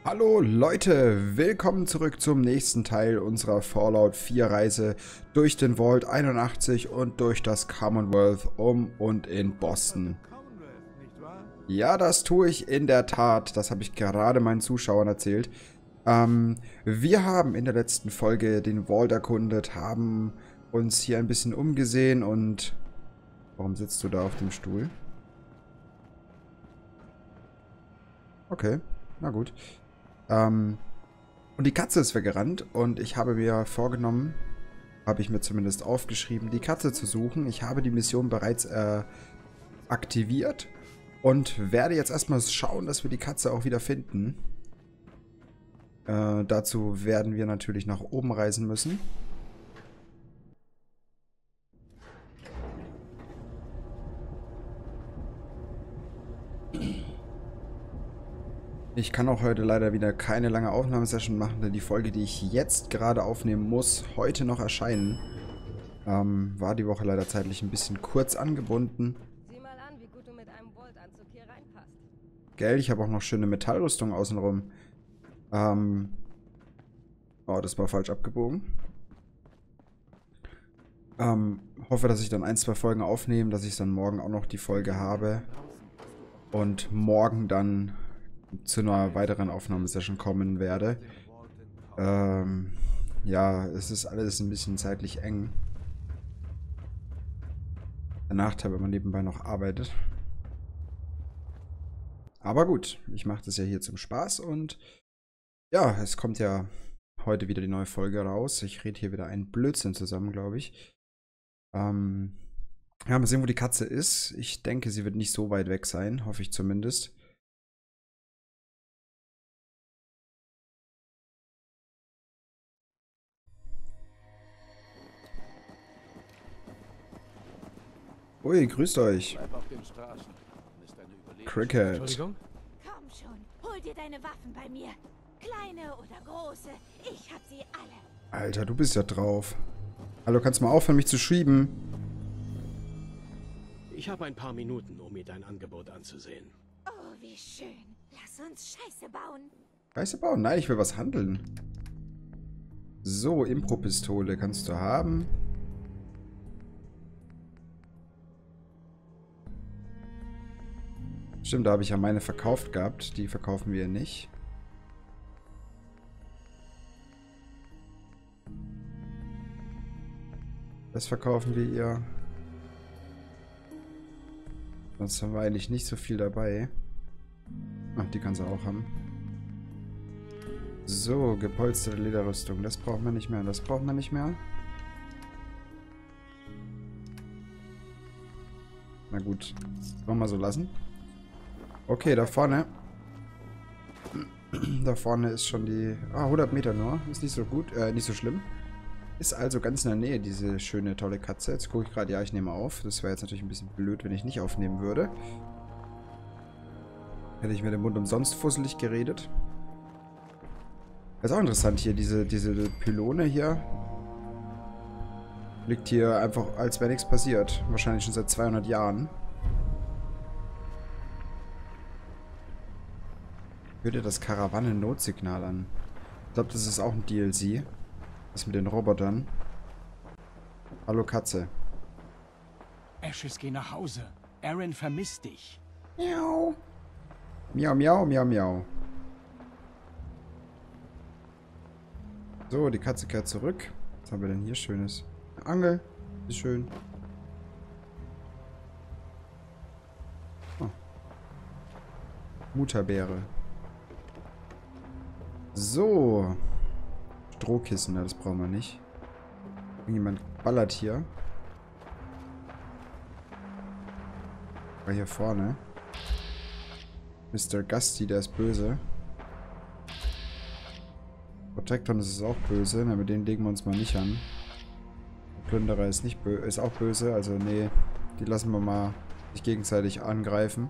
Hallo Leute, willkommen zurück zum nächsten Teil unserer Fallout 4 Reise durch den Vault 81 und durch das Commonwealth und in Boston. Ja, das tue ich in der Tat, das habe ich gerade meinen Zuschauern erzählt. Wir haben in der letzten Folge den Vault erkundet, haben uns hier ein bisschen umgesehen und... Warum sitzt du da auf dem Stuhl? Okay, na gut. Und die Katze ist weggerannt und ich habe mir vorgenommen, habe ich mir zumindest aufgeschrieben, die Katze zu suchen. Ich habe die Mission bereits aktiviert und werde jetzt erstmal schauen, dass wir die Katze auch wieder finden. Dazu werden wir natürlich nach oben reisen müssen. Ich kann auch heute leider wieder keine lange Aufnahmesession machen, denn die Folge, die ich jetzt gerade aufnehmen muss, heute noch erscheinen. War die Woche leider zeitlich ein bisschen kurz angebunden. Sieh mal an, wie gut du mit einem Voltanzug hier reinpasst. Gell, ich habe auch noch schöne Metallrüstung außenrum. Oh, das war falsch abgebogen. Hoffe, dass ich dann ein, zwei Folgen aufnehme, dass ich dann morgen auch noch die Folge habe. Und morgen dann zu einer weiteren Aufnahmesession kommen werde. Ja, es ist alles ein bisschen zeitlich eng. Der Nachteil, wenn man nebenbei noch arbeitet. Aber gut, ich mache das ja hier zum Spaß und ja, es kommt ja heute wieder die neue Folge raus. Ich rede hier wieder einen Blödsinn zusammen, glaube ich. Ja, mal sehen, wo die Katze ist. Ich denke, sie wird nicht so weit weg sein, hoffe ich zumindest. Ui, grüßt euch. Bleib auf den Straßen. Ist eine Überlebenschance. Cricket. Entschuldigung? Komm schon, hol dir deine Waffen bei mir. Kleine oder große, ich hab sie alle. Alter, du bist ja drauf. Hallo, kannst du mal aufhören, mich zu schieben? Ich habe ein paar Minuten, um mir dein Angebot anzusehen. Oh, wie schön. Lass uns Scheiße bauen. Scheiße bauen? Nein, ich will was handeln. So, Impro-Pistole kannst du haben. Stimmt, da habe ich ja meine verkauft gehabt. Die verkaufen wir nicht. Das verkaufen wir ihr. Sonst haben wir eigentlich nicht so viel dabei. Ach, die kannst du auch haben. So, gepolsterte Lederrüstung. Das braucht man nicht mehr. Das braucht man nicht mehr. Na gut. Wollen wir so lassen. Okay, da vorne. Da vorne ist schon die... Ah, 100 Meter nur. Ist nicht so gut. Nicht so schlimm. Ist also ganz in der Nähe, diese schöne, tolle Katze. Jetzt gucke ich gerade, ja, ich nehme auf. Das wäre jetzt natürlich ein bisschen blöd, wenn ich nicht aufnehmen würde. Hätte ich mir den Mund umsonst fusselig geredet. Das ist auch interessant hier, diese Pylone hier. Liegt hier einfach, als wäre nichts passiert. Wahrscheinlich schon seit 200 Jahren. Hört ihr das Karawanen-Notsignal an? Ich glaube, das ist auch ein DLC. Das mit den Robotern. Hallo Katze. Ashes, geh nach Hause. Aaron vermisst dich. Miau. Miau, miau, miau, miau. So, die Katze kehrt zurück. Was haben wir denn hier Schönes? Eine Angel. Ist schön. Oh. Mutterbeere. So. Strohkissen, das brauchen wir nicht. Irgendjemand ballert hier. War hier vorne. Mr. Gusty, der ist böse. Protecton ist auch böse. Na, mit denen legen wir uns mal nicht an. Der Plünderer ist ist auch böse. Also nee, die lassen wir mal sich gegenseitig angreifen.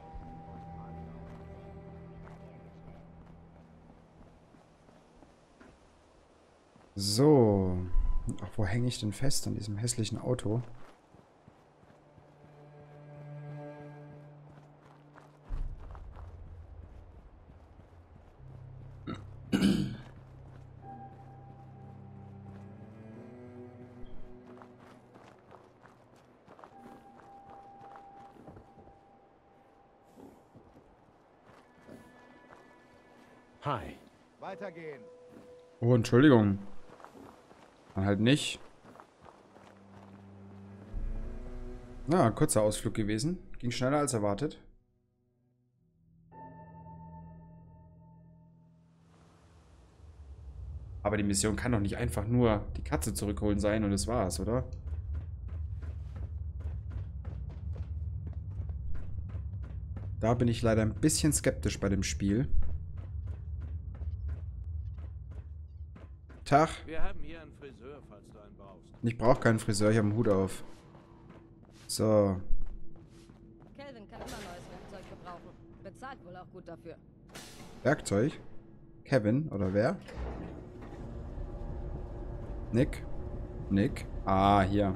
So. Ach, wo hänge ich denn fest an diesem hässlichen Auto? Hi. Weitergehen. Oh, Entschuldigung. Dann halt nicht. Na, kurzer Ausflug gewesen. Ging schneller als erwartet. Aber die Mission kann doch nicht einfach nur die Katze zurückholen sein und das war's, oder? Da bin ich leider ein bisschen skeptisch bei dem Spiel. Tag. Wir haben hier einen Friseur, falls du einen brauchst. Ich brauche keinen Friseur, ich habe einen Hut auf. So. Kelvin kann immer neues Werkzeug gebrauchen. Bezahlt wohl auch gut dafür. Werkzeug? Kevin, oder wer? Nick? Nick? Ah, hier.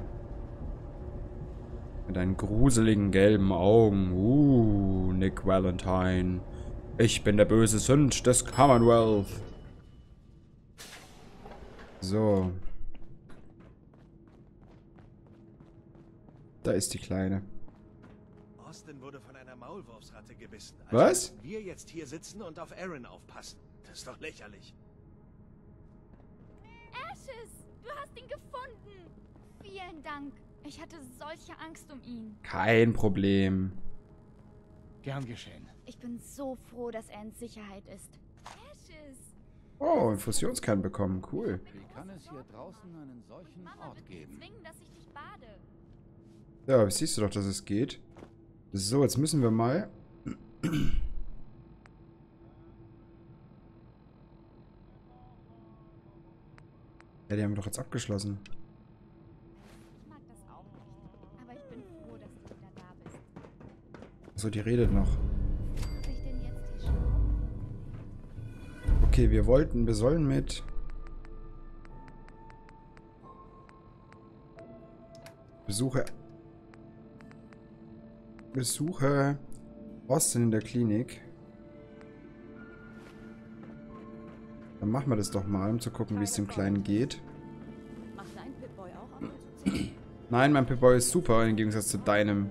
Mit deinen gruseligen gelben Augen. Nick Valentine. Ich bin der böse Sünd des Commonwealth. So. Da ist die Kleine. Austin wurde von einer Maulwurfsratte gebissen. Was? müssen wir jetzt hier sitzen und auf Aaron aufpassen. Das ist doch lächerlich. Ashes, du hast ihn gefunden. Vielen Dank. Ich hatte solche Angst um ihn. Kein Problem. Gern geschehen. Ich bin so froh, dass er in Sicherheit ist. Ashes. Oh, Infusionskern bekommen. Cool. Wie kann es hier draußen einen solchen Mama Ort wird mich geben? zwingen, dass ich dich bade. Ja, siehst du doch, dass es geht. So, jetzt müssen wir mal... Ja, die haben wir doch jetzt abgeschlossen. Ich mag das auch nicht. Aber ich bin froh, dass du wieder da bist. Achso, die redet noch. Was mache ich denn jetzt hier schon? Okay, wir sollen mit... Besuche Austin in der Klinik. Dann machen wir das doch mal, um zu gucken, wie es dem Kleinen geht. Macht dein Pip-Boy auch ab und zu Zähne? Nein, mein Pip-Boy ist super, im Gegensatz zu deinem.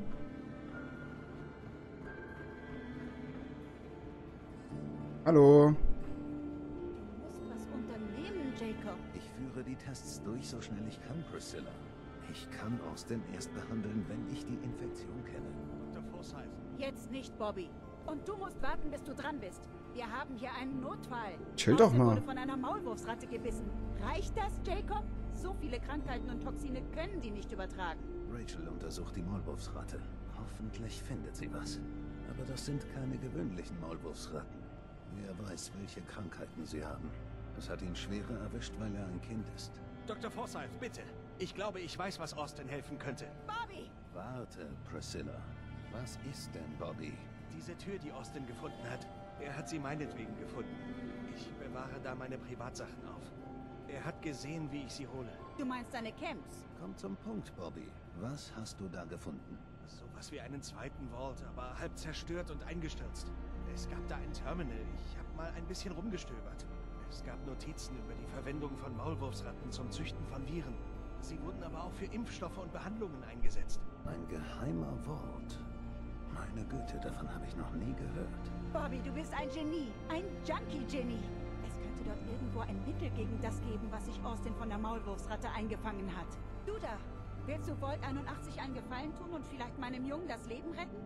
Hallo. Du musst was unternehmen, Jacob. Ich führe die Tests durch, so schnell ich kann, Priscilla. Ich kann Austin erst behandeln, wenn ich die Infektion kenne. Dr. Forsyth. Jetzt nicht, Bobby. Und du musst warten, bis du dran bist. Wir haben hier einen Notfall. Chill doch Austin mal. wurde von einer Maulwurfsratte gebissen. Reicht das, Jacob? So viele Krankheiten und Toxine können die nicht übertragen. Rachel untersucht die Maulwurfsratte. Hoffentlich findet sie was. Aber das sind keine gewöhnlichen Maulwurfsratten. Wer weiß, welche Krankheiten sie haben. Es hat ihn schwerer erwischt, weil er ein Kind ist. Dr. Forsyth, bitte. Ich glaube, ich weiß, was Austin helfen könnte. Bobby! Warte, Priscilla. Was ist denn Bobby? Diese Tür, die Austin gefunden hat, er hat sie meinetwegen gefunden. Ich bewahre da meine Privatsachen auf. Er hat gesehen, wie ich sie hole. Du meinst deine Camps? Komm zum Punkt, Bobby. Was hast du da gefunden? Sowas wie einen zweiten Vault, aber halb zerstört und eingestürzt. Es gab da ein Terminal. Ich habe mal ein bisschen rumgestöbert. Es gab Notizen über die Verwendung von Maulwurfsratten zum Züchten von Viren. Sie wurden aber auch für Impfstoffe und Behandlungen eingesetzt. Ein geheimer Wort. Meine Güte, davon habe ich noch nie gehört. Bobby, du bist ein Genie. Ein Junkie-Genie. Es könnte dort irgendwo ein Mittel gegen das geben, was sich Austin von der Maulwurfsratte eingefangen hat. Du da, willst du Vault 81 einen Gefallen tun und vielleicht meinem Jungen das Leben retten?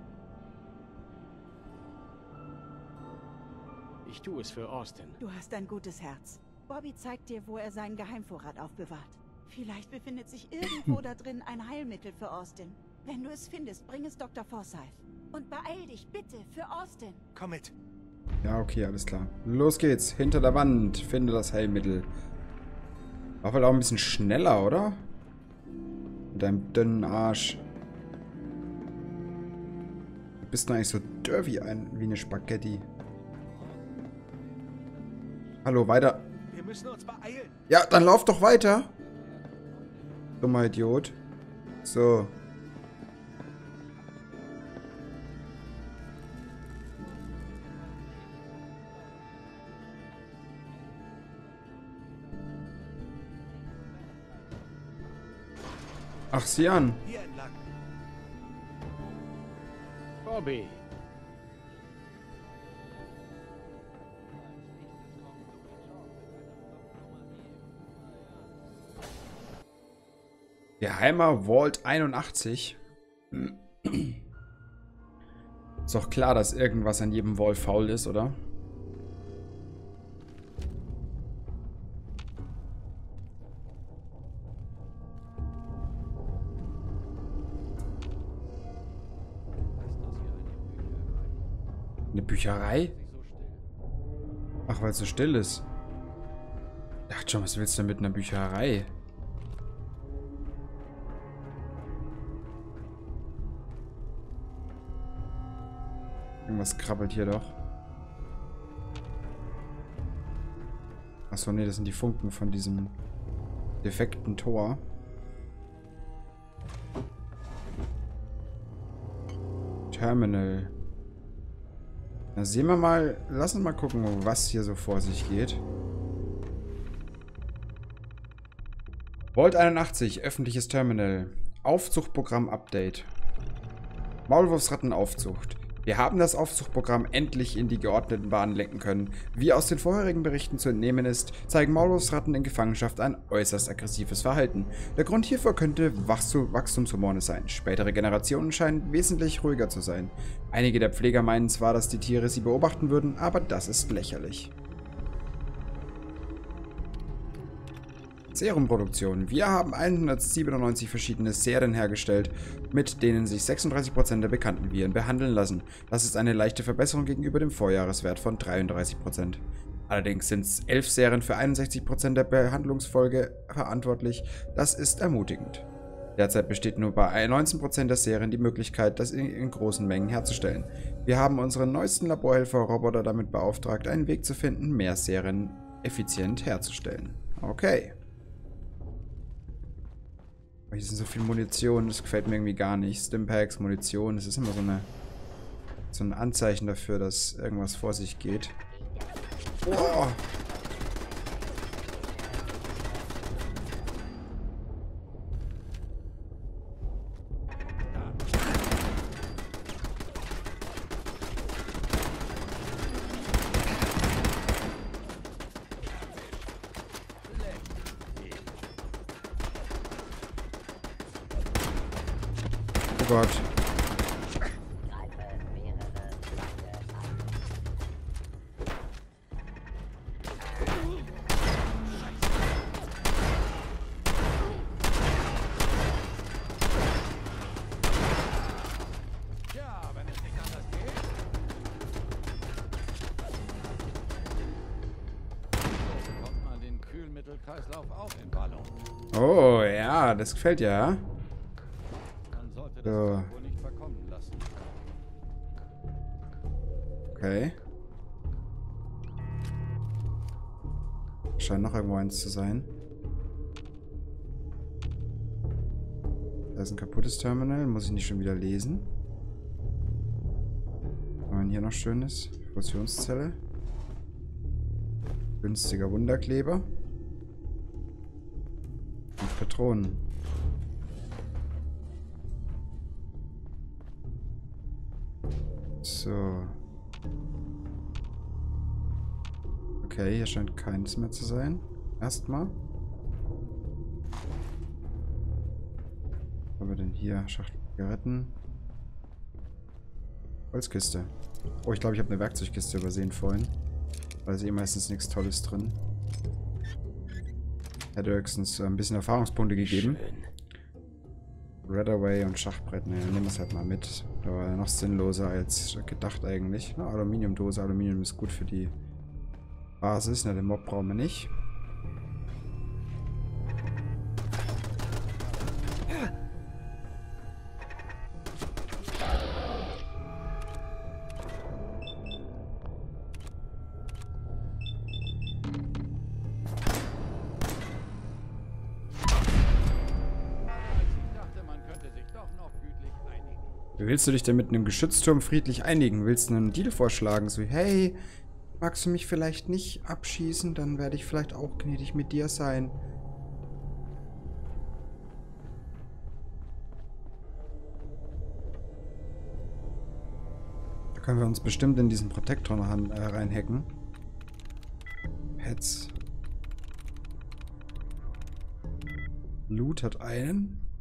Ich tue es für Austin. Du hast ein gutes Herz. Bobby zeigt dir, wo er seinen Geheimvorrat aufbewahrt. Vielleicht befindet sich irgendwo da drin ein Heilmittel für Austin. Wenn du es findest, bring es Dr. Forsyth. Und beeil dich, bitte, für Austin. Komm mit. Ja, okay, alles klar. Los geht's. Hinter der Wand. Finde das Heilmittel. War vielleicht auch ein bisschen schneller, oder? Mit deinem dünnen Arsch. Du bist doch eigentlich so dürr wie eine Spaghetti. Hallo, weiter. Wir müssen uns beeilen. Ja, dann lauf doch weiter. Dummer Idiot. So. Ach, sieh an. Hier entlang. Bobby. Geheimer Vault 81. Ist doch klar, dass irgendwas an jedem Vault faul ist, oder? Eine Bücherei? Ach, weil es so still ist. Ich dachte schon, was willst du mit einer Bücherei? Irgendwas krabbelt hier doch. Achso, nee, das sind die Funken von diesem defekten Tor. Terminal. Na, sehen wir mal, lass uns mal gucken, was hier so vor sich geht. Vault 81, öffentliches Terminal. Aufzuchtprogramm Update. Maulwurfsrattenaufzucht. Wir haben das Aufzuchtprogramm endlich in die geordneten Bahnen lenken können. Wie aus den vorherigen Berichten zu entnehmen ist, zeigen Maulwurfsratten in Gefangenschaft ein äußerst aggressives Verhalten. Der Grund hierfür könnte Wachstumshormone sein. Spätere Generationen scheinen wesentlich ruhiger zu sein. Einige der Pfleger meinen zwar, dass die Tiere sie beobachten würden, aber das ist lächerlich. Serumproduktion. Wir haben 197 verschiedene Serien hergestellt, mit denen sich 36% der bekannten Viren behandeln lassen. Das ist eine leichte Verbesserung gegenüber dem Vorjahreswert von 33%. Allerdings sind 11 Serien für 61% der Behandlungsfolge verantwortlich. Das ist ermutigend. Derzeit besteht nur bei 19% der Serien die Möglichkeit, das in großen Mengen herzustellen. Wir haben unseren neuesten Laborhelfer-Roboter damit beauftragt, einen Weg zu finden, mehr Serien effizient herzustellen. Okay. Hier sind so viel Munition, das gefällt mir irgendwie gar nicht. Stimpaks, Munition, das ist immer so ein Anzeichen dafür, dass irgendwas vor sich geht. Oh. Oh Gott. Oh ja, das gefällt ja. So. Okay. Scheint noch irgendwo eins zu sein. Da ist ein kaputtes Terminal. Muss ich nicht schon wieder lesen. Was haben wir hier noch Schönes? Fusionszelle. Günstiger Wunderkleber. Und Patronen. So. Okay, hier scheint keins mehr zu sein. Erstmal. Was haben wir denn hier? Schachtel Zigaretten. Holzkiste. Oh, ich glaube, ich habe eine Werkzeugkiste übersehen vorhin. Da ist eh meistens nichts Tolles drin. Hätte höchstens ein bisschen Erfahrungspunkte gegeben. Redaway und Schachbrett. Ne, nehmen wir es halt mal mit. Da war noch sinnloser als gedacht eigentlich. Na, Aluminiumdose. Aluminium ist gut für die Basis. Na, den Mob brauchen wir nicht. Willst du dich denn mit einem Geschützturm friedlich einigen? Willst du einen Deal vorschlagen? So, hey, magst du mich vielleicht nicht abschießen? Dann werde ich vielleicht auch gnädig mit dir sein. Da können wir uns bestimmt in diesen Protektor reinhacken. Pets. Loot hat einen.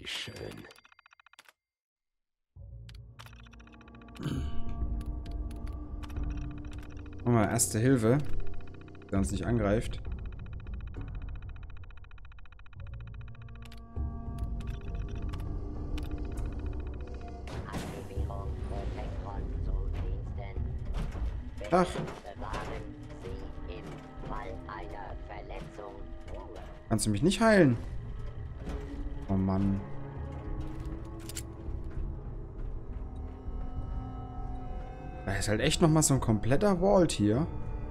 Wie schön. Machen wir erste Hilfe, der uns nicht angreift. Ach. Kannst du mich nicht heilen? Oh Mann. Da ist halt echt nochmal so ein kompletter Vault hier.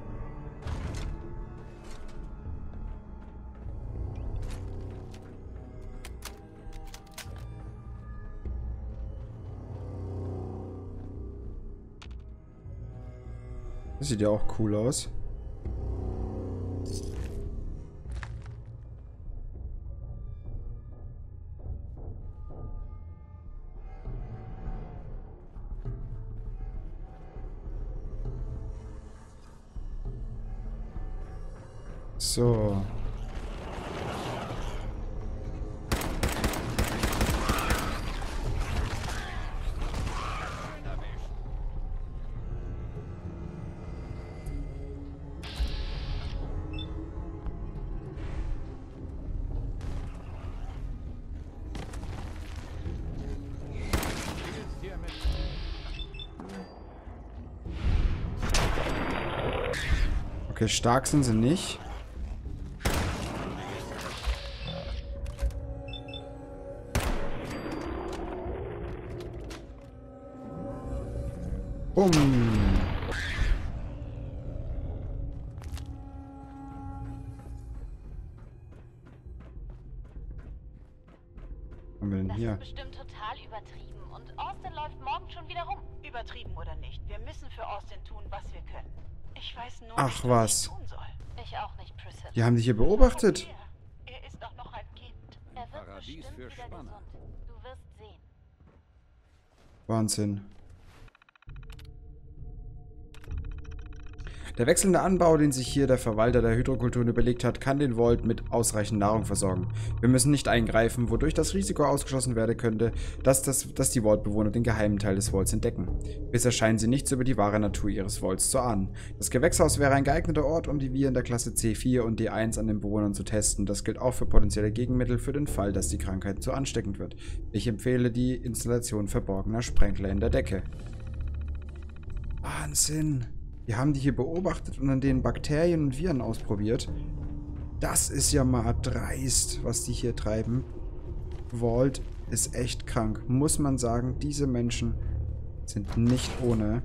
Das sieht ja auch cool aus. So. Okay, stark sind sie nicht. Bumm. Was haben wir denn hier? Das ist bestimmt total übertrieben. Und Austin läuft morgen schon wieder rum. Übertrieben oder nicht, wir müssen für Austin tun, was wir können. Ich weiß nur Ach, nicht, was. ich tun soll. Ich auch nicht, Priscilla. Die haben dich hier beobachtet. Er ist doch noch ein Kind. Er wird Paradies bestimmt für wieder Spanner. gesund. Du wirst sehen. Wahnsinn. Der wechselnde Anbau, den sich hier der Verwalter der Hydrokulturen überlegt hat, kann den Vault mit ausreichend Nahrung versorgen. Wir müssen nicht eingreifen, wodurch das Risiko ausgeschlossen werden könnte, dass die Vault-Bewohner den geheimen Teil des Vaults entdecken. Bisher scheinen sie nichts über die wahre Natur ihres Vaults zu ahnen. Das Gewächshaus wäre ein geeigneter Ort, um die Viren der Klasse C4 und D1 an den Bewohnern zu testen. Das gilt auch für potenzielle Gegenmittel für den Fall, dass die Krankheit zu ansteckend wird. Ich empfehle die Installation verborgener Sprenkler in der Decke. Wahnsinn! Wir haben die hier beobachtet und an denen Bakterien und Viren ausprobiert. Das ist ja mal dreist, was die hier treiben. Vault ist echt krank. Muss man sagen, diese Menschen sind nicht ohne.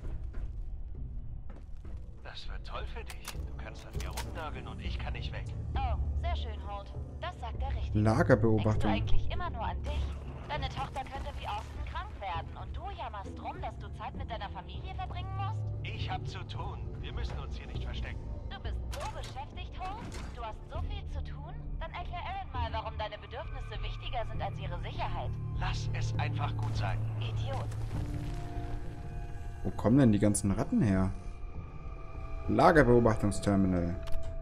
Das wird toll für dich. Du kannst an mir rumnörgeln und ich kann nicht weg. Oh, sehr schön, Holt. Das sagt er richtig. Denkst du Lagerbeobachtung. eigentlich immer nur an dich? Deine Tochter könnte wie Austin krank werden und du jammerst drum, dass du Zeit mit deiner Familie verbringen musst? Ich hab zu tun. Wir müssen uns hier nicht verstecken. Du bist so beschäftigt, Holt? Du hast so viel zu tun? Dann erklär Erin mal, warum deine Bedürfnisse wichtiger sind als ihre Sicherheit. Lass es einfach gut sein. Idiot. Wo kommen denn die ganzen Ratten her? Lagerbeobachtungsterminal.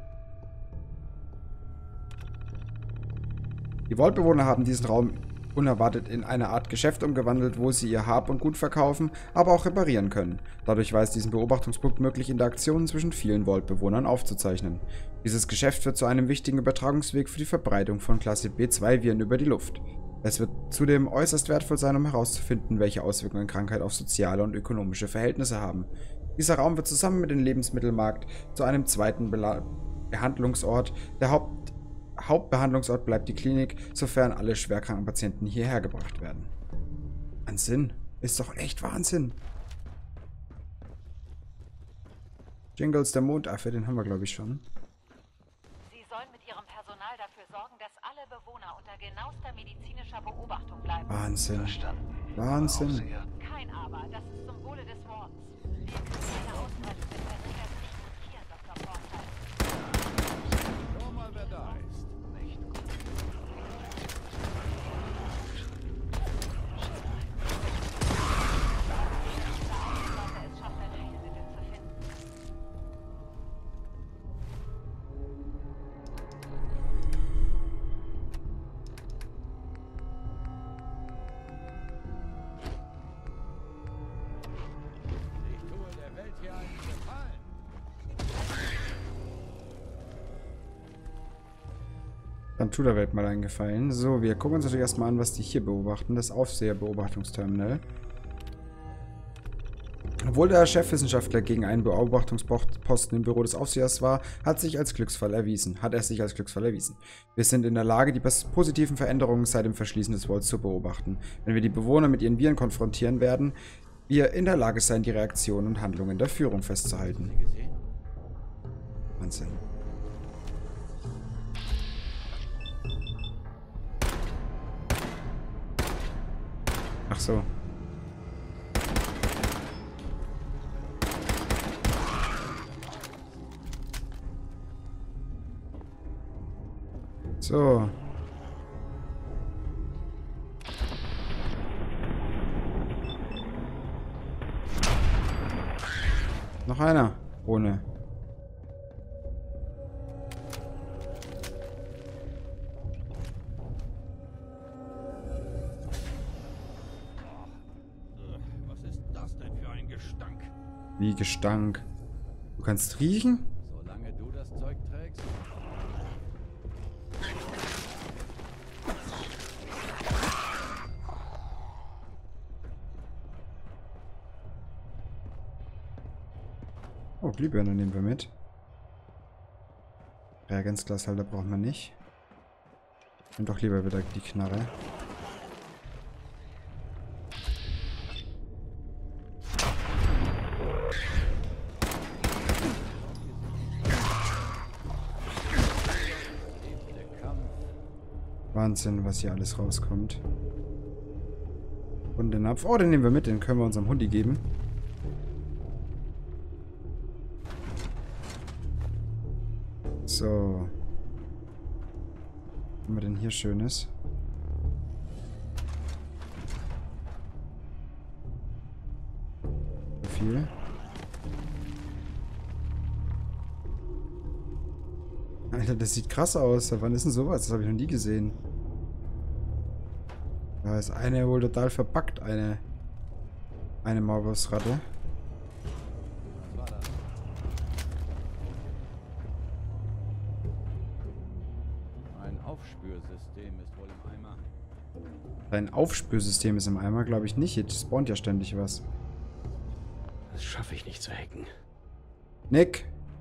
Die Vault-Bewohner haben diesen Raum unerwartet in eine Art Geschäft umgewandelt, wo sie ihr Hab und Gut verkaufen, aber auch reparieren können. Dadurch war es diesen Beobachtungspunkt möglich, Interaktionen zwischen vielen Vault-Bewohnern aufzuzeichnen. Dieses Geschäft wird zu einem wichtigen Übertragungsweg für die Verbreitung von Klasse B2-Viren über die Luft. Es wird zudem äußerst wertvoll sein, um herauszufinden, welche Auswirkungen Krankheit auf soziale und ökonomische Verhältnisse haben. Dieser Raum wird zusammen mit dem Lebensmittelmarkt zu einem zweiten Behandlungsort. Der Hauptbehandlungsort bleibt die Klinik, sofern alle schwerkranken Patienten hierher gebracht werden. Wahnsinn. Ist doch echt Wahnsinn. Jingles, der Mondaffe, den haben wir, glaube ich, schon. Sie sollen mit ihrem Personal dafür sorgen, dass alle Bewohner unter genauester medizinischer Beobachtung bleiben. Wahnsinn. Verstanden. Wahnsinn. Aufseher. Kein Aber, das ist Symbole des Wards. Wir können eine Ausbreitung des Versuchers nicht riskieren, Dr. Forsyth. Schau mal, wer da ist. Nicht gut. Sollte es schaffen, ein Heilmittel zu finden. Dann tut der Welt mal einen Gefallen. So, wir gucken uns natürlich erstmal an, was die hier beobachten. Das Aufseherbeobachtungsterminal. Obwohl der Chefwissenschaftler gegen einen Beobachtungsposten im Büro des Aufsehers war, hat er sich als Glücksfall erwiesen. Wir sind in der Lage, die positiven Veränderungen seit dem Verschließen des Vaults zu beobachten. Wenn wir die Bewohner mit ihren Viren konfrontieren, werden wir in der Lage sein, die Reaktionen und Handlungen der Führung festzuhalten. Wahnsinn. Ach so. So. Noch einer. Ohne. Was ist das denn für ein Gestank? Wie Gestank? Du kannst riechen? Solange du das Zeug trägst. Oh, Glühbirne nehmen wir mit. Reagenzglashalter braucht man nicht. Und doch lieber wieder die Knarre. Wahnsinn, was hier alles rauskommt. Und den Napf. Oh, den nehmen wir mit. Den können wir unserem Hundi geben. So. Was haben wir denn hier Schönes? So viel. Alter, das sieht krass aus. Wann ist denn sowas? Das habe ich noch nie gesehen. Da ist eine wohl total verpackt, eine Maulwurfsratte. Ein Aufspürsystem ist wohl im Eimer. Ein Aufspürsystem ist im Eimer, glaube ich nicht. Jetzt spawnt ja ständig was. Das schaffe ich nicht zu hacken. Nick!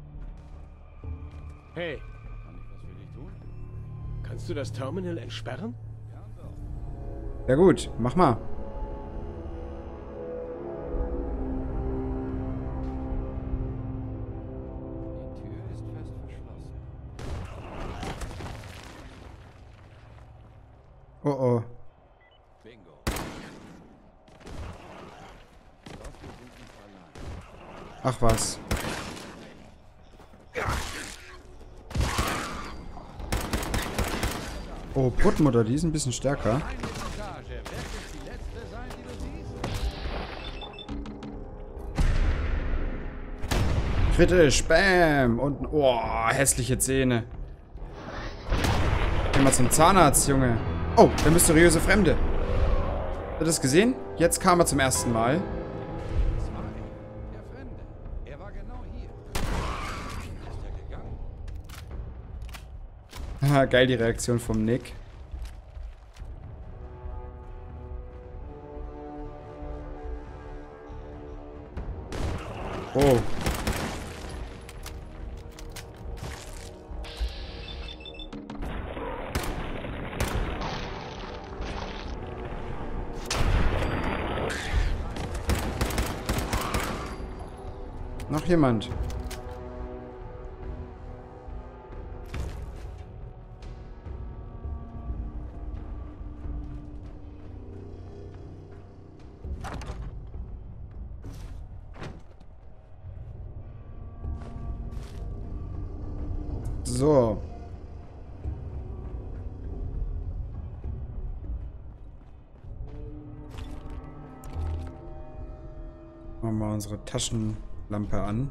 Hey, Kann ich was für dich tun? kannst du das Terminal entsperren? Ja gut, mach mal. Die Tür ist fest verschlossen. Oh oh. Bingo. Doch, wir sind nicht allein. Ach was. Oh, Brutmutter, die ist ein bisschen stärker. Kritisch, bam! Und, oh, hässliche Zähne. Geh mal zum Zahnarzt, Junge. Oh, der mysteriöse Fremde. Habt ihr das gesehen? Jetzt kam er zum ersten Mal. Der Fremde. Er war genau hier. Ist er gegangen? Haha, geil die Reaktion vom Nick. Oh. Noch jemand? So. Machen wir unsere Taschenlampe an.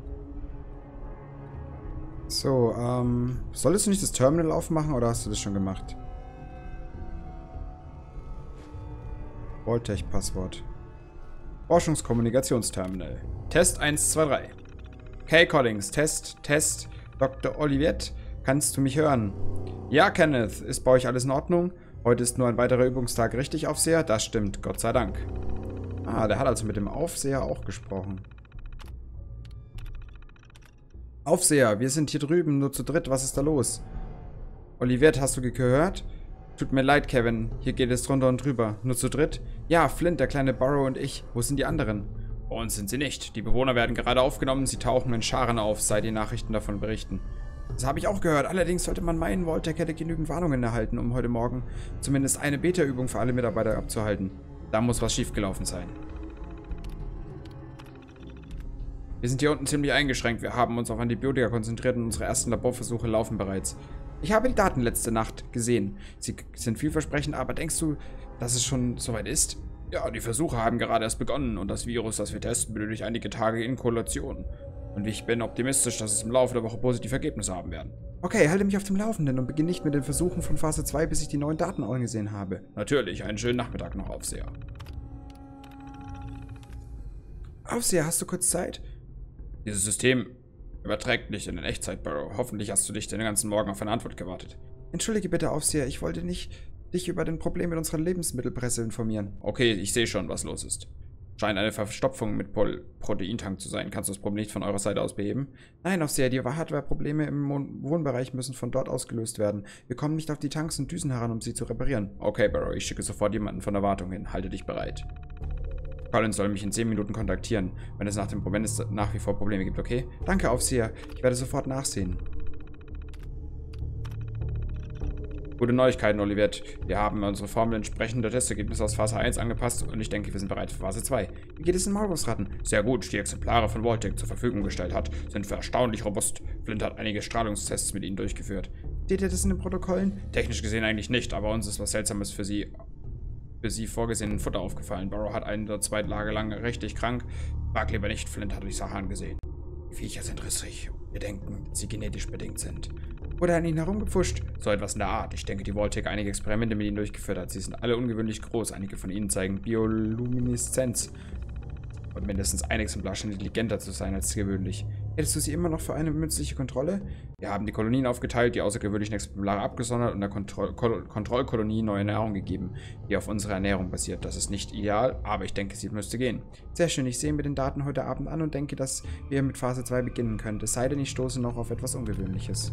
So, solltest du nicht das Terminal aufmachen oder hast du das schon gemacht? Vault-Tech-Passwort. Forschungskommunikationsterminal. Test 123. Kay Collins, Test. Dr. Olivet, kannst du mich hören? Ja, Kenneth, ist bei euch alles in Ordnung? Heute ist nur ein weiterer Übungstag, richtig, Aufseher? Das stimmt, Gott sei Dank. Ah, der hat also mit dem Aufseher auch gesprochen. Aufseher, wir sind hier drüben, nur zu dritt, was ist da los? Olivier, hast du gehört? Tut mir leid, Kevin, hier geht es drunter und drüber. Nur zu dritt? Ja, Flint, der kleine Burrow und ich. Wo sind die anderen? Bei uns sind sie nicht. Die Bewohner werden gerade aufgenommen, sie tauchen in Scharen auf, seit die Nachrichten davon berichten. Das habe ich auch gehört. Allerdings sollte man meinen, Vault-Tec hätte genügend Warnungen erhalten, um heute Morgen zumindest eine Beta-Übung für alle Mitarbeiter abzuhalten. Da muss was schiefgelaufen sein. Wir sind hier unten ziemlich eingeschränkt. Wir haben uns auf Antibiotika konzentriert und unsere ersten Laborversuche laufen bereits. Ich habe die Daten letzte Nacht gesehen. Sie sind vielversprechend, aber denkst du, dass es schon soweit ist? Ja, die Versuche haben gerade erst begonnen und das Virus, das wir testen, benötigt einige Tage Inkulation. Und ich bin optimistisch, dass es im Laufe der Woche positive Ergebnisse haben werden. Okay, halte mich auf dem Laufenden und beginne nicht mit den Versuchen von Phase 2, bis ich die neuen Daten angesehen habe. Natürlich, einen schönen Nachmittag noch, Aufseher. Aufseher, hast du kurz Zeit? Dieses System überträgt nicht in Echtzeit, Burrow. Hoffentlich hast du dich den ganzen Morgen auf eine Antwort gewartet. Entschuldige bitte, Aufseher, ich wollte nicht dich über den Problem mit unserer Lebensmittelpresse informieren. Okay, ich sehe schon, was los ist. Scheint eine Verstopfung mit Proteintank zu sein. Kannst du das Problem nicht von eurer Seite aus beheben? Nein, Aufseher, die Hardware-Probleme im Wohnbereich müssen von dort ausgelöst werden. Wir kommen nicht auf die Tanks und Düsen heran, um sie zu reparieren. Okay, Burrow, ich schicke sofort jemanden von der Wartung hin. Halte dich bereit. Collins soll mich in 10 Minuten kontaktieren, wenn es nach wie vor Probleme gibt, okay? Danke, Aufseher. Ich werde sofort nachsehen. Gute Neuigkeiten, Olivier. Wir haben unsere Formel entsprechend der Testergebnisse aus Phase 1 angepasst und ich denke, wir sind bereit für Phase 2. Wie geht es den Maulwurfsratten? Sehr gut. Die Exemplare von Vault-Tec zur Verfügung gestellt hat, sind erstaunlich robust. Flint hat einige Strahlungstests mit ihnen durchgeführt. Steht ihr das in den Protokollen? Technisch gesehen eigentlich nicht, aber uns ist was Seltsames für sie vorgesehenen Futter aufgefallen. Burrow hat 1 oder 2 Tage lang richtig krank. Frag lieber nicht, Flint hat die Sache angesehen. Die Viecher sind rissig. Wir denken, dass sie genetisch bedingt sind. Oder an ihnen herumgepfuscht. So etwas in der Art. Ich denke, die Vault-Tec einige Experimente mit ihnen durchgeführt hat. Sie sind alle ungewöhnlich groß. Einige von ihnen zeigen Biolumineszenz. Und mindestens ein Exemplar scheint intelligenter zu sein als gewöhnlich. Hältst du sie immer noch für eine münzliche Kontrolle? Wir haben die Kolonien aufgeteilt, die außergewöhnlichen Exemplare abgesondert und der Kontrollkolonie neue Nahrung gegeben, die auf unserer Ernährung basiert. Das ist nicht ideal, aber ich denke, sie müsste gehen. Sehr schön, ich sehe mir den Daten heute Abend an und denke, dass wir mit Phase 2 beginnen können. Es sei denn, ich stoße noch auf etwas Ungewöhnliches.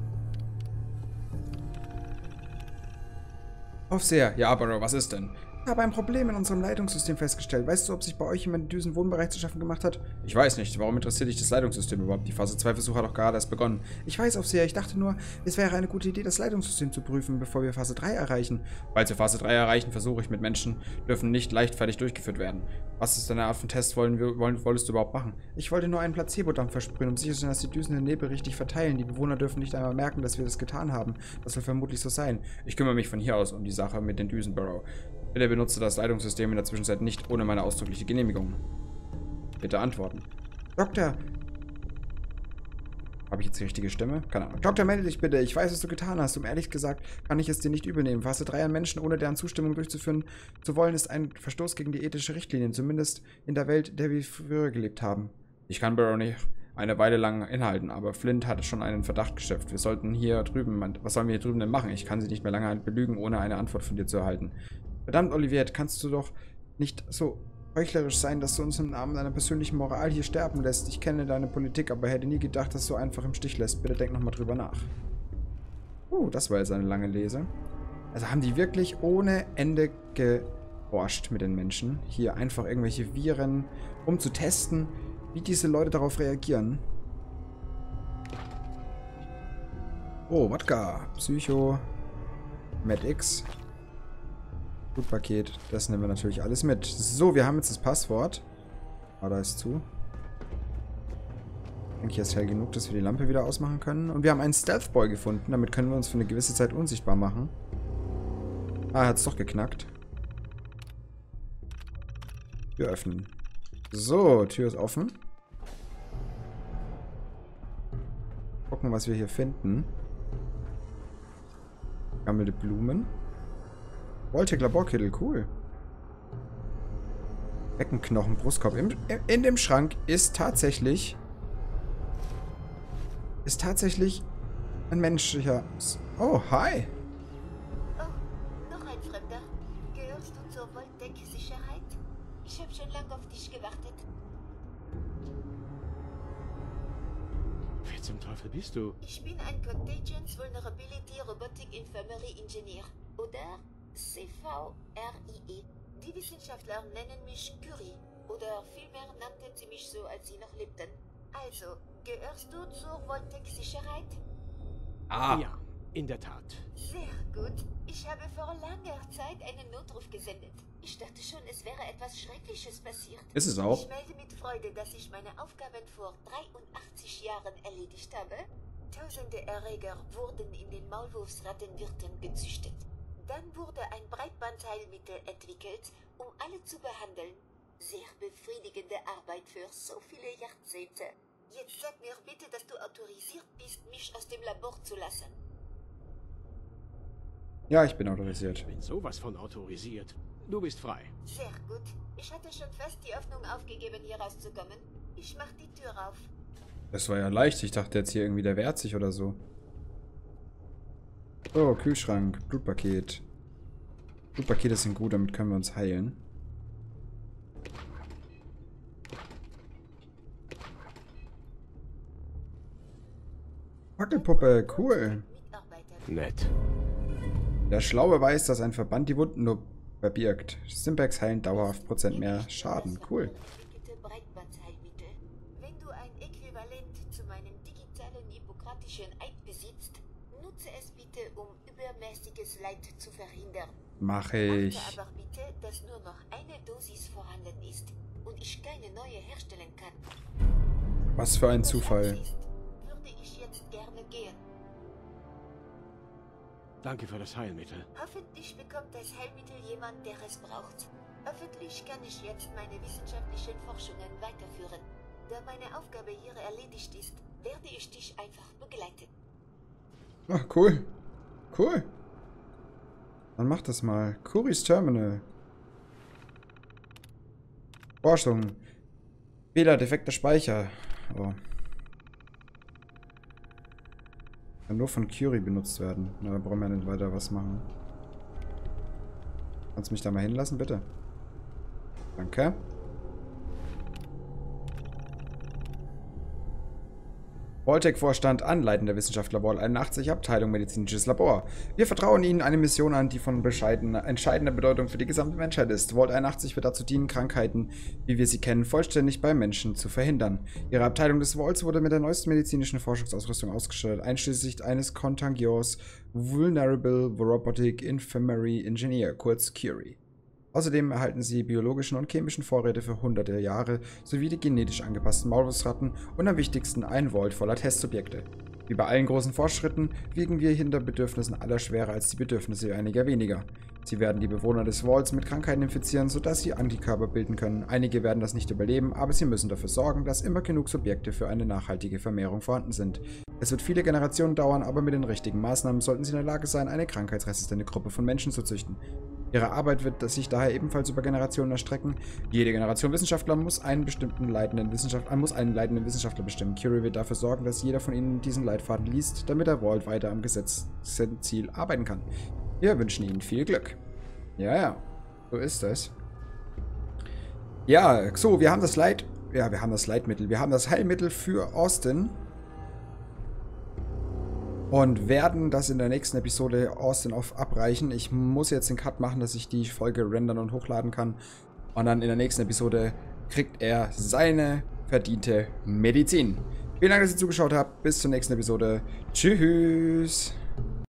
Aufseher, ja, Burrow, was ist denn? Ich habe ein Problem in unserem Leitungssystem festgestellt. Weißt du, ob sich bei euch jemand Düsen Wohnbereich zu schaffen gemacht hat? Ich weiß nicht. Warum interessiert dich das Leitungssystem überhaupt? Die Phase 2 Versuche hat doch gerade erst begonnen. Ich weiß, Aufseher. Ich dachte nur, es wäre eine gute Idee, das Leitungssystem zu prüfen, bevor wir Phase 3 erreichen. Falls wir Phase 3 erreichen, Versuche mit Menschen dürfen nicht leichtfertig durchgeführt werden. Was ist deine Art von Test wolltest du überhaupt machen? Ich wollte nur einen Placebo-Dampf versprühen, um sicherzustellen, dass die Düsen den Nebel richtig verteilen. Die Bewohner dürfen nicht einmal merken, dass wir das getan haben. Das soll vermutlich so sein. Ich kümmere mich von hier aus um die Sache mit den Düsen, Burrow. Bitte benutze das Leitungssystem in der Zwischenzeit nicht ohne meine ausdrückliche Genehmigung. Bitte antworten. Doktor! Habe ich jetzt die richtige Stimme? Keine Ahnung. Doktor, melde dich bitte. Ich weiß, was du getan hast. Ehrlich gesagt kann ich es dir nicht übernehmen. Phase 3 an Menschen, ohne deren Zustimmung durchzuführen zu wollen, ist ein Verstoß gegen die ethische Richtlinien. Zumindest in der Welt, in der wir früher gelebt haben. Ich kann Burrow nicht eine Weile lang inhalten, aber Flint hatte schon einen Verdacht geschöpft. Wir sollten hier drüben... Was sollen wir hier drüben denn machen? Ich kann sie nicht mehr lange belügen, ohne eine Antwort von dir zu erhalten. Verdammt, Olivier, kannst du doch nicht so heuchlerisch sein, dass du uns im Namen deiner persönlichen Moral hier sterben lässt. Ich kenne deine Politik, aber hätte nie gedacht, dass du einfach im Stich lässt. Bitte denk nochmal drüber nach. Das war jetzt eine lange Lese. Also haben die wirklich ohne Ende geforscht mit den Menschen. Hier einfach irgendwelche Viren, um zu testen, wie diese Leute darauf reagieren. Oh, Wodka, Psycho, MedX. Blutpaket, das nehmen wir natürlich alles mit. So, wir haben jetzt das Passwort. Ah, da ist zu. Ich denke, hier ist hell genug, dass wir die Lampe wieder ausmachen können. Und wir haben einen Stealth Boy gefunden. Damit können wir uns für eine gewisse Zeit unsichtbar machen. Ah, hat es doch geknackt. Tür öffnen. So, Tür ist offen. Gucken, was wir hier finden. Gammelte Blumen. Vault-Tec Laborkittel, cool. Beckenknochen, Brustkorb. In dem Schrank ist tatsächlich Ein menschlicher... Oh, hi. Oh, noch ein Fremder. Gehörst du zur Voltec-Sicherheit? Ich habe schon lange auf dich gewartet. Wer zum Teufel bist du? Ich bin ein Contagions Vulnerability Robotic Infirmary Engineer. Oder CVRIE. Die Wissenschaftler nennen mich Curie. Oder vielmehr nannten sie mich so, als sie noch lebten. Also, gehörst du zur Voltec-Sicherheit? Ah. Ja, in der Tat. Sehr gut. Ich habe vor langer Zeit einen Notruf gesendet. Ich dachte schon, es wäre etwas Schreckliches passiert. Ist es auch. Ich melde mit Freude, dass ich meine Aufgaben vor 83 Jahren erledigt habe. Tausende Erreger wurden in den Maulwurfsrattenwirten gezüchtet. Dann wurde ein Breitbandheilmittel entwickelt, um alle zu behandeln. Sehr befriedigende Arbeit für so viele Jahrzehnte. Jetzt sag mir bitte, dass du autorisiert bist, mich aus dem Labor zu lassen. Ja, ich bin autorisiert. Ich bin sowas von autorisiert. Du bist frei. Sehr gut. Ich hatte schon fast die Hoffnung aufgegeben, hier rauszukommen. Ich mach die Tür auf. Das war ja leicht. Ich dachte jetzt hier irgendwie, der wehrt sich oder so. Oh, Kühlschrank. Blutpaket. Blutpakete sind gut, damit können wir uns heilen. Wackelpuppe, cool. Nett. Der Schlaue weiß, dass ein Verband die Wunden nur verbirgt. Stimpaks heilen dauerhaft % mehr Schaden. Cool. Wenn du ein Äquivalent zu meinem digitalen hippokratischen Eid besitzt, nutze es bitte, um übermäßiges Leid zu verhindern. Mache ich. Achte aber bitte, dass nur noch eine Dosis vorhanden ist und ich keine neue herstellen kann. Was für ein Zufall. Würde ich jetzt gerne gehen. Danke für das Heilmittel. Hoffentlich bekommt das Heilmittel jemand, der es braucht. Hoffentlich kann ich jetzt meine wissenschaftlichen Forschungen weiterführen. Da meine Aufgabe hier erledigt ist, werde ich dich einfach begleiten. Ach, cool. Cool. Dann mach das mal. Curies Terminal. Forschung. Fehler, defekter Speicher. Oh. Kann nur von Curie benutzt werden. Na, da brauchen wir nicht weiter was machen. Kannst du mich da mal hinlassen, bitte? Danke. Voltec-Vorstand, anleitender Wissenschaftler Wall 81, Abteilung Medizinisches Labor. Wir vertrauen Ihnen eine Mission an, die von entscheidender Bedeutung für die gesamte Menschheit ist. Vault 81 wird dazu dienen, Krankheiten, wie wir sie kennen, vollständig bei Menschen zu verhindern. Ihre Abteilung des Vaults wurde mit der neuesten medizinischen Forschungsausrüstung ausgestattet, einschließlich eines Contagious Vulnerable Robotic Infirmary Engineer, kurz Curie. Außerdem erhalten sie biologischen und chemischen Vorräte für hunderte Jahre sowie die genetisch angepassten Maulwurfsratten und am wichtigsten ein Vault voller Testsubjekte. Wie bei allen großen Fortschritten wiegen wir hinter Bedürfnissen aller schwerer als die Bedürfnisse einiger weniger. Sie werden die Bewohner des Vaults mit Krankheiten infizieren, sodass sie Antikörper bilden können. Einige werden das nicht überleben, aber sie müssen dafür sorgen, dass immer genug Subjekte für eine nachhaltige Vermehrung vorhanden sind. Es wird viele Generationen dauern, aber mit den richtigen Maßnahmen sollten sie in der Lage sein, eine krankheitsresistente Gruppe von Menschen zu züchten. Ihre Arbeit wird sich daher ebenfalls über Generationen erstrecken. Jede Generation Wissenschaftler muss einen leitenden Wissenschaftler bestimmen. Curie wird dafür sorgen, dass jeder von ihnen diesen Leitfaden liest, damit der Vault weiter am gesetzten Ziel arbeiten kann. Wir wünschen Ihnen viel Glück. Ja, so ist es. Ja, so, wir haben das Leitmittel. Wir haben das Heilmittel für Austin. Und werden das in der nächsten Episode Austin abreichen. Ich muss jetzt den Cut machen, dass ich die Folge rendern und hochladen kann. Und dann in der nächsten Episode kriegt er seine verdiente Medizin. Vielen Dank, dass ihr zugeschaut habt. Bis zur nächsten Episode. Tschüss.